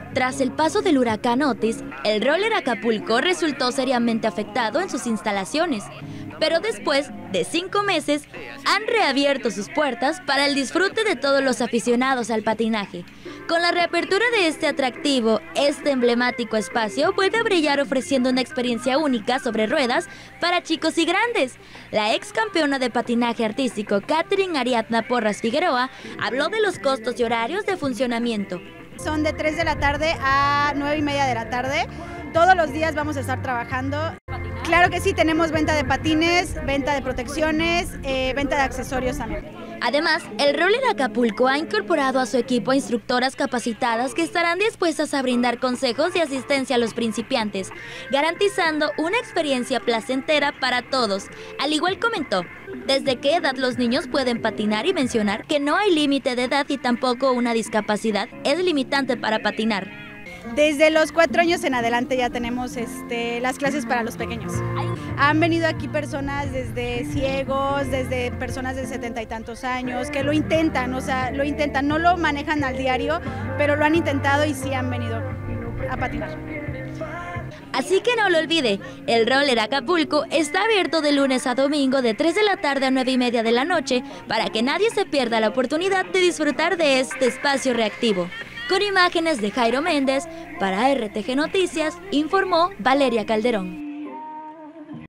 Tras el paso del huracán Otis, el roller Acapulco resultó seriamente afectado en sus instalaciones, pero después de 5 meses han reabierto sus puertas para el disfrute de todos los aficionados al patinaje. Con la reapertura de este atractivo, este emblemático espacio vuelve a brillar ofreciendo una experiencia única sobre ruedas para chicos y grandes. La ex campeona de patinaje artístico, Catherine Ariadna Porras Figueroa, habló de los costos y horarios de funcionamiento. Son de 3 de la tarde a 9:30 de la tarde. Todos los días vamos a estar trabajando. Claro que sí, tenemos venta de patines, venta de protecciones, venta de accesorios también. Además, el Roller Acapulco ha incorporado a su equipo a instructoras capacitadas que estarán dispuestas a brindar consejos y asistencia a los principiantes, garantizando una experiencia placentera para todos. Al igual comentó, ¿desde qué edad los niños pueden patinar? Y mencionar que no hay límite de edad y tampoco una discapacidad es limitante para patinar. Desde los 4 años en adelante ya tenemos las clases para los pequeños. Han venido aquí personas desde ciegos, desde personas de 70 y tantos años, que lo intentan, no lo manejan al diario, pero lo han intentado y sí han venido a patinar. Así que no lo olvide, el Roller Acapulco está abierto de lunes a domingo de 3 de la tarde a 9:30 de la noche para que nadie se pierda la oportunidad de disfrutar de este espacio reactivo. Con imágenes de Jairo Méndez, para RTG Noticias, informó Valeria Calderón.